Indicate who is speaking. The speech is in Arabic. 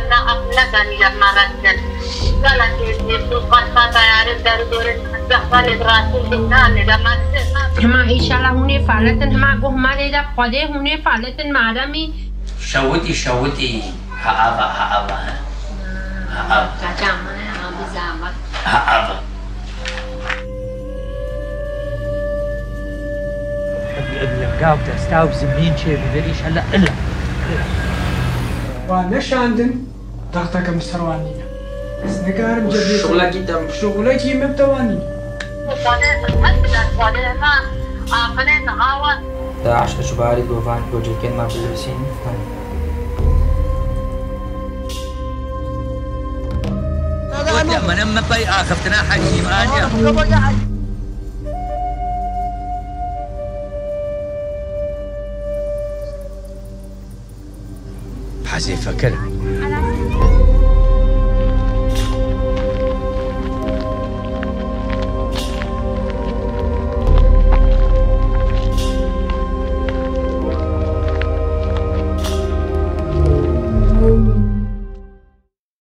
Speaker 1: أفلتني لما ردت قالت يسوع قد خطا يعرف دردور الزهبل براسي بناني لما
Speaker 2: هما إيشالا هوني فعلتن هما قهما ليدا قده هوني فعلتن معدمي
Speaker 3: شوتي هأبا
Speaker 2: كاجامة بزامك
Speaker 3: هأبا
Speaker 4: اللقاء بتستاوب زمين شيء بدريش هلا إلا
Speaker 5: وانا شاندن ضغطك مستروانية بس نقارب جديد شغلك مبتواني
Speaker 6: دا عشق شباري دوفان بروجيكين ما بلرسين
Speaker 3: لما نم بي آخفتنا حكيم آنيا حزي فكر